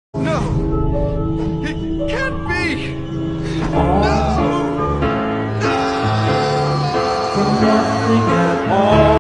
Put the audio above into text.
No! It can't be! No! From nothing at all.